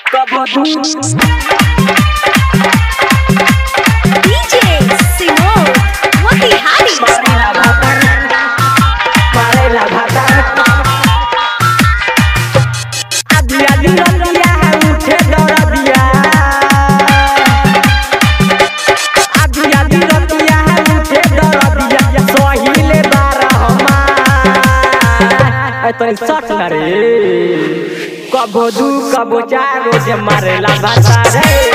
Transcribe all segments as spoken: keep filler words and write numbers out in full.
कबो दू DJ Simon Motihari मारेला भातर मारेला भातर आधी आधी रतिया है उठे दरदिया आधी आधी रतिया है उठे दरदिया सहिले बारह हमार ए तोरी सट ना रे कबो दू कबो चार रोज मारेला भातर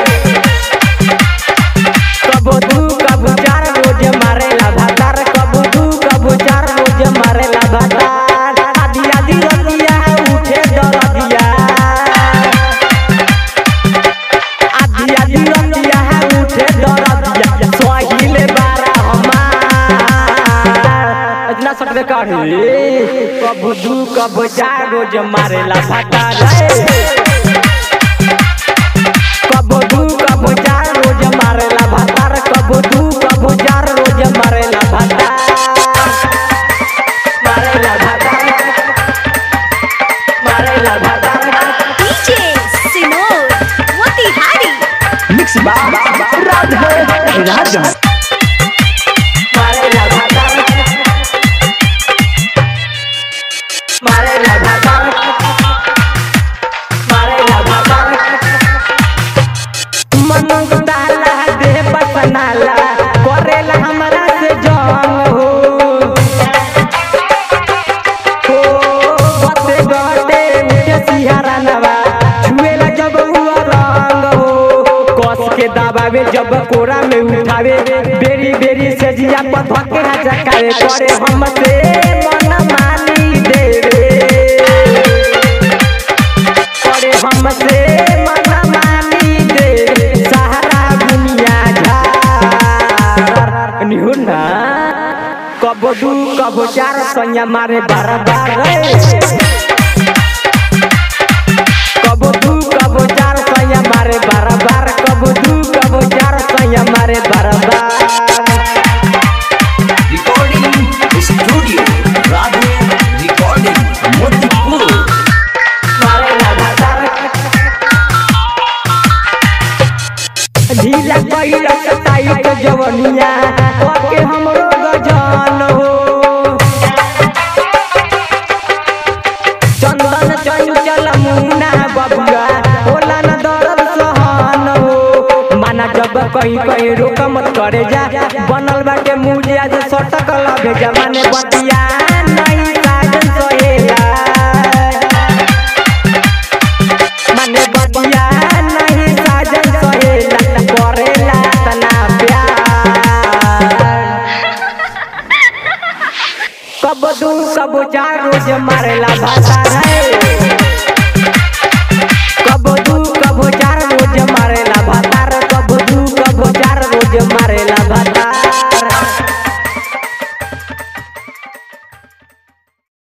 कबो दू कबो चार रोज मारेला भातर कबो दू कबो चार रोज मारेला भातर आधी आधी रतिया उठे दरदिया आधी आधी रतिया उठे दरदिया सहिले बारह हमार इतना सटवे काढ़ी कबो दू कबो चार रोज मारेला भातर कबो दू कबो चार रोज मारेला भातर कबो दू कबो चार रोज मारेला भातर मारेला भातर मारेला भातर डीजे सिमोन मोतिहारी मिक्स बा राधा राजा मारेला भातर मारेला भातर मारेला भातर मन डाला दे बसनाला करेला हमरा से जंग हो हो बते गटे उठे सिहारा नवा छुएला जब हुआ रंग हो कस के दबावे जब कोरा में उठावे बेरी बेरी से जिया पर धके ना चकावे करे हमसे मन मानी देवे करे हमसे मन मानी देवे सहारा दुनिया झार निहुर ना कबो दू कबो चार सैया मारे बार बार कबो दू कबो चार सैया मारे बार बार कबो दू कबो चार सैया मारे बार बार recording studio Radhe recording Motipur मारेला भातर ढीला कइला टाइट जवनिया ओके हमरो गजान हो चंदन चंचल मुना बबुआ होला न दर्द सहन हो माना जब कहीं कहीं रोक मत करे जा बनल बाटे मुझे आज सटक लगे जमाने बतिया नहीं साजन सहेला माने बतिया नहीं साजन सहेला करेला तना प्यार कब दू कब चार रोज मारेला भातर है।